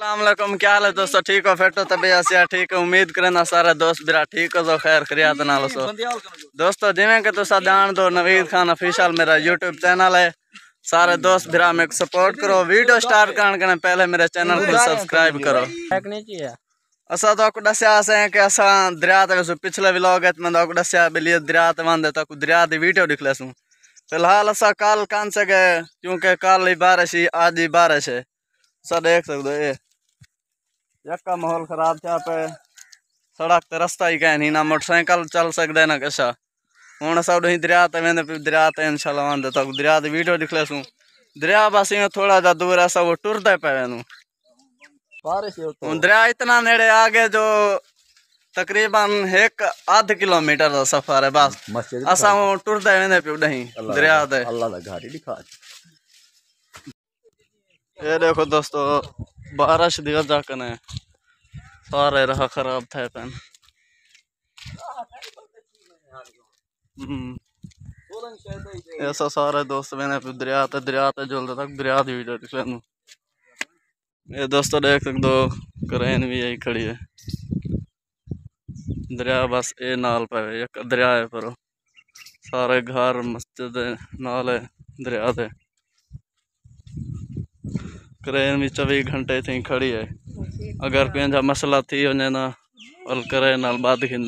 अस्सलाम वालेकुम, क्या हाल है दोस्तों? ठीक हो? फिट हो? तबीयत से ठीक है? उम्मीद करना सारे दोस्त मेरा ठीक हो, खैर खरियात नाल सो। दोस्तों जिवें कि तुसा जान दो, नवीद खान ऑफिशियल मेरा यूट्यूब चैनल है। सारे दोस्त मेरा मेरे सपोर्ट करो। वीडियो स्टार्ट करने के पहले मेरे चैनल को सब्सक्राइब करो। असा तो दसिया असें कि असा दरिया तक पिछले व्लॉग है मैं दसिया बिल्ली दरिया वंदे तक दरिया की वीडियो दिख लसूँ। फिलहाल असा कल कान से गए क्योंकि कल ही बारिश ही आज ही बारिश है। सब देख सकते हो यका माहौल खराब था पे सड़क ते रास्ता ही कह नहीं ना मोटरसाइकिल चल सकते ना किसा। हूँ सब दरिया ते वेंदे पे दरिया ते इंशाल्लाह वंदे तक दरिया की वीडियो दिख लसूँ। दरिया बस थोड़ा जा दूर है सब वो टुरते पे दरिया इतना नेड़े आ गए जो तकरीबन एक आध किलोमीटर का सफर है बस। असा वो टुरते वेंदे पे नहीं दरिया ते। ये देखो दोस्तों बारिश दी वजह कने सारे राह खराब थे पेन। ऐसा सारे दोस्त मैंने दरिया ते जुलते तक दरिया की वीडियो दिख लें। ये दोस्तों देख सकते हो क्रेन भी यही खड़ी है। दरिया बस ये नाल पे एक दरिया है पर सारे घर मस्जिद नाल है दरिया से। क्रेन भी 24 घंटे थी खड़ी है। अगर कोई मसला थी वने ना और क्रेन नाल बात खिंदा।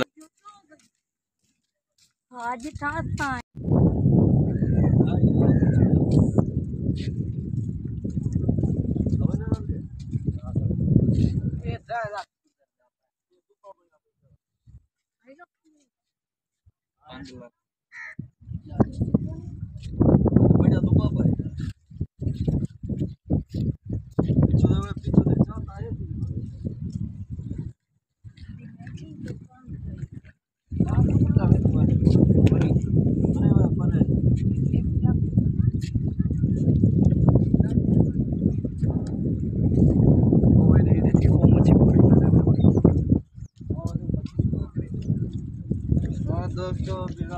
दोस्तों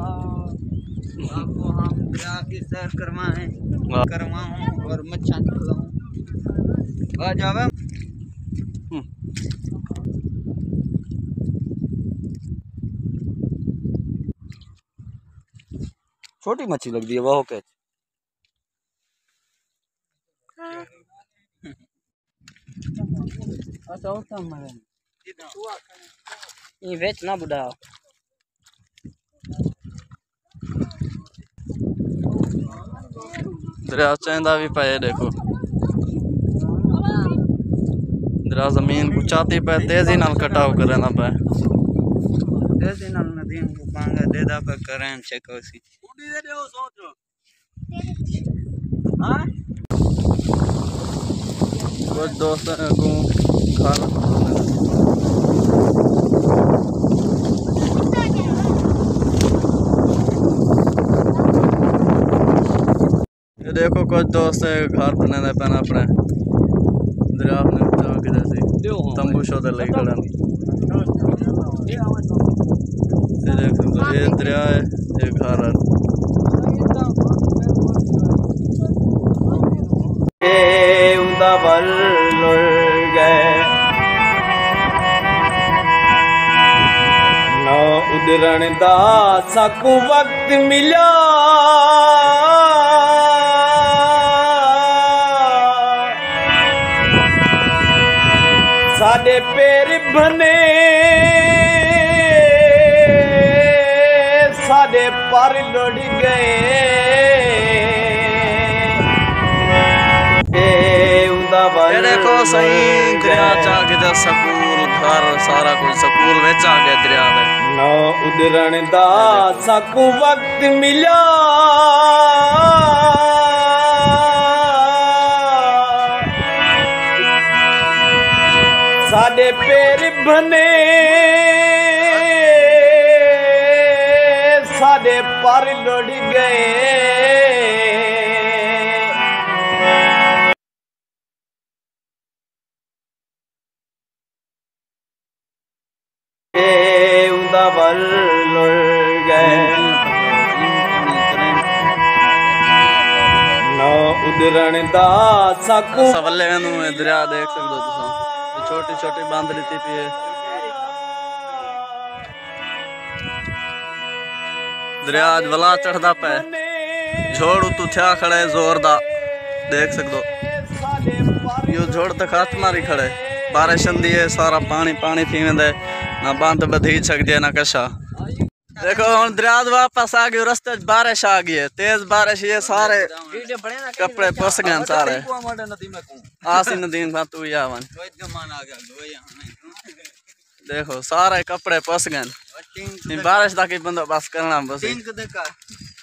आपको हम दरिया की सैर करवाऊं और मच्छा खिलाऊं। आ जावे छोटी मच्छी लग दी है वो कैच। ये बेच ना बुढ़ा दरिया चंदा भी पे देखो दरिया जमीन को चाहती पे तेजी नाल कटाव करे ना पे तेजी नाल नदी को पांगा दे दा पे करें चेकोसी हां कुछ दोस्त को घर देखो कुछ दोस्त घर बनाने पैना अपने दरिया ने किधर से तंबू शोधे लग खड़े। ये देख सकते ये दरिया है ये घर है। ये उदा बल लुढ़ गए ना उदरण दा साकू वक्त मिला साडे पैर बने साडे पर लुढ़ गए। देखो सही दरिया चा के स्कूल घर सारा कुछ स्कूल बेच आ गया दरिया में ना उदरण दा साकू वक्त मिला साडे पैर बने साडे पर लुढ़ गए। बल लुढ़ गए ना उधरण दा सकू सवले दरिया देख सकते हो तुम, छोटी छोटी बांध लीती पी है। दरिया अज वला चढ़दा पे, झोड़ तू थया खड़े जोरदा देख सकते हो। यो झोड़ तक हाथ मारी खड़े, बारिश आंदी है सारा पानी पानी थी वेंदे, ना बांध बधी सकदी है ना कशा। देखो हम दरिया वापस आ गए, रास्ते बारिश आ गई है, तेज बारिश, ये सारे कपड़े पस गए सारे। आसी नदीन का तू यावन देखो सारे कपड़े पस गए, बारिश का की बंदोबस्त करना बस।